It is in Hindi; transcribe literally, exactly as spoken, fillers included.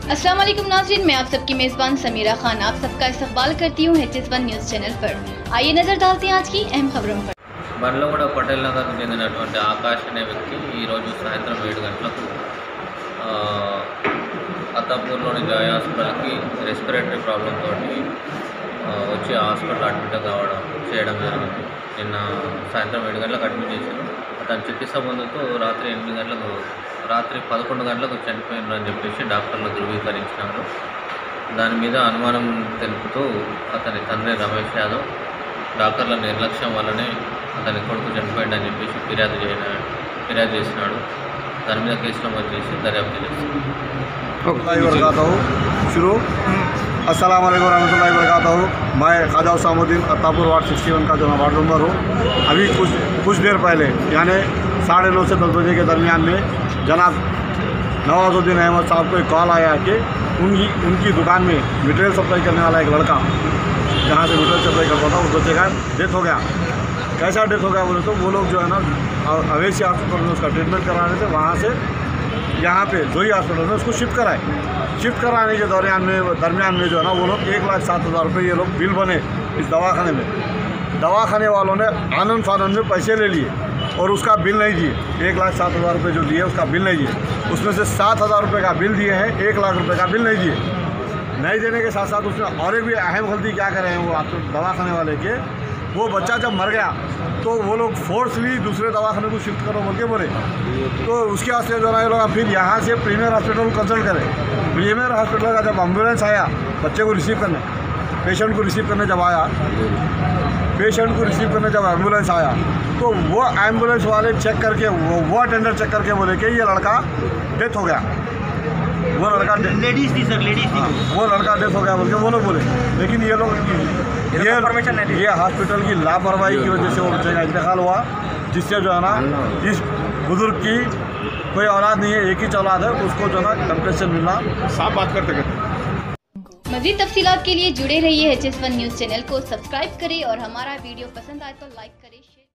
अस्सलाम वालेकुम नाज़रीन, मैं आप सबकी मेज़बान समीरा खान आप सबका इस्तकबाल करती हूँ H S one news channel पर। आइए नज़र डालते हैं आज की अहम खबरों पर। బర్లగూడ పటేల్ నగర్ చెందినటువంటి ఆకాష్ అనే వ్యక్తి ఈరోజు సాయంత్రం ఏడు గంటలకు అత్తాపూర్లోని జాయ్ హాస్పిటల్కి రెస్పిరేటరీ ప్రాబ్లంతో వచ్చి హాస్పిటల్ అడ్మిట్ కావడం చేయడం జరిగింది. నిన్న సాయంత్రం ఏడు గంటలకు అడ్మిట్ చేశారు. అతని చికిత్స పొందుతూ రాత్రి ఎనిమిది గంటలకు రాత్రి పదకొండు గంటలకు చనిపోయినారని చెప్పేసి డాక్టర్లు ధృవీకరించినారు. దాని మీద అనుమానం తెలుపుతూ అతని తండ్రి రమేష్ యాదవ్ డాక్టర్ల నిర్లక్ష్యం వల్లనే అతని కొడుకు చనిపోయిందని చెప్పేసి ఫిర్యాదు చేయ ఫిర్యాదు చేసినాడు. దాని మీద కేసు నమోదు చేసి దర్యాప్తు చేస్తాను. शुरू अस्सलाम वालेकुम रहमतुल्लाहि व बरकातहू। मैं Khwaja Husainuddin Attapur ward sixty one का जो वार्ड नंबर हूँ। अभी कुछ कुछ देर पहले यानी साढ़े नौ से दस बजे के दरमियान में जनाब नवाजुद्दीन अहमद साहब को एक कॉल आया कि उनकी उनकी दुकान में मटेरियल सप्लाई करने वाला एक लड़का जहाँ से मटेरियल सप्लाई करता था उस बच्चे का डेथ हो गया। कैसा डेथ हो गया बोले तो वो लोग जो है ना अवेशी हॉस्पिटल में उसका ट्रीटमेंट करा रहे थे। वहाँ से यहाँ पे जोई हॉस्पिटल में उसको शिफ्ट कराए। शिफ्ट कराने के दरमियान में दरमियान में जो है ना वो लोग एक लाख सात हज़ार रुपये ये लोग बिल बने इस दवाखाने में। दवाखाने वालों ने आनंद फानंद में पैसे ले लिए और उसका बिल नहीं दिए। एक लाख सात हज़ार रुपये जो दिए उसका बिल नहीं दिए। उसमें से सात हज़ार रुपये का बिल दिए हैं, एक लाख रुपये का बिल नहीं दिए। नहीं देने के साथ साथ उसने और एक भी अहम गलती क्या करे हैं वो आपको दवाखाने वाले के, वो बच्चा जब मर गया तो वो लोग फोर्सली दूसरे दवाखाने को शिफ्ट करो बोल के बोले। तो उसके वास्ते जो है लोग फिर यहाँ से प्रीमियर हॉस्पिटल को कंसल्ट करें। प्रीमियर हॉस्पिटल का जब एम्बुलेंस आया बच्चे को रिसीव करने पेशेंट को रिसीव करने जब आया पेशेंट को रिसीव करने जब एम्बुलेंस आया तो वो एम्बुलेंस वाले चेक करके वो वो अटेंडर चेक करके बोले कि ये लड़का डेथ हो गया। वो लड़का लेडीज थी सर, लेडीज थी। वो लड़का डेथ हो गया बोल के वो लोग बोले। लेकिन ये लोग ये ये हॉस्पिटल की लापरवाही की वजह से वो बच्चे का इंतकाल हुआ, जिससे जो है ना इस बुजुर्ग की कोई औलाद नहीं है, एक ही औलाद है, उसको जो है ना कंपेंसेशन मिलना। साफ बात करते करते मज़ीद तफसीलात के लिए जुड़े रहिए H S one news channel को सब्सक्राइब करें और हमारा वीडियो पसंद आए तो लाइक करें।